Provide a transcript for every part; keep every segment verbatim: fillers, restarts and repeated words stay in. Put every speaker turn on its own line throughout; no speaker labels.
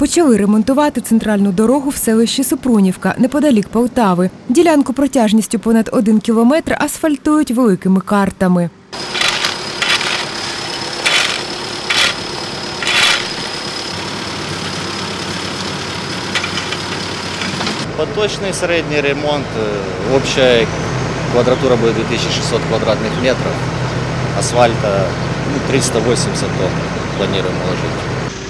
Почали ремонтувати центральну дорогу в селищі Супрунівка, неподалік Полтави. Ділянку протяжністю понад один кілометр асфальтують великими картами.
Поточний середній ремонт, обща квадратура буде дві тисячі шістсот квадратних метрів, асфальта ну, триста вісімдесят тонн плануємо ложити.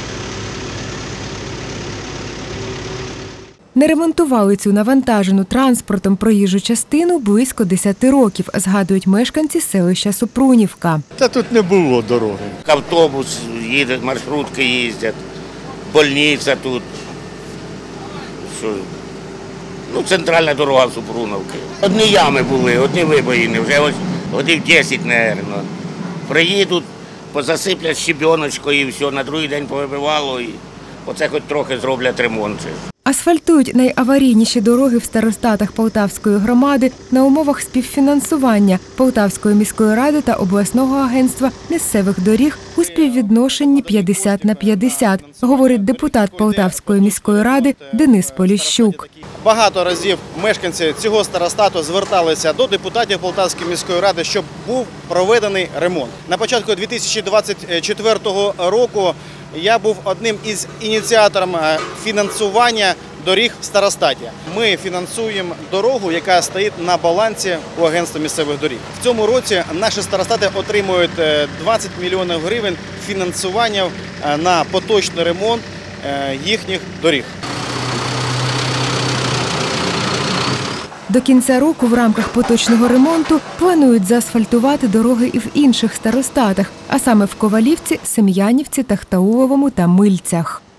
Не ремонтували цю навантажену транспортом проїжджу частину близько десяти років, згадують мешканці селища Супрунівка.
Та тут не було дороги.
Автобус їде, маршрутки їздять, больниця тут. Що? Ну, центральна дорога Супруновки. Одні ями були, одні вибоїни, вже ось годів десять, мабуть. Приїдуть, позасиплять щебіночкою і все, на другий день повибивало, і оце хоч трохи зроблять ремонт.
Асфальтують найаварійніші дороги в старостатах Полтавської громади на умовах співфінансування Полтавської міської ради та обласного агентства місцевих доріг у співвідношенні п'ятдесят на п'ятдесят, говорить депутат Полтавської міської ради Денис Поліщук.
Багато разів мешканці цього старостату зверталися до депутатів Полтавської міської ради, щоб був проведений ремонт. На початку дві тисячі двадцять четвертого року я був одним із ініціаторів фінансування доріг в старостаті. Ми фінансуємо дорогу, яка стоїть на балансі у агентства місцевих доріг. В цьому році наші старостати отримують двадцять мільйонів гривень фінансування на поточний ремонт їхніх доріг.
До кінця року в рамках поточного ремонту планують заасфальтувати дороги і в інших старостатах, а саме в Ковалівці, Сем'янівці, Тахтауловому та Мильцях.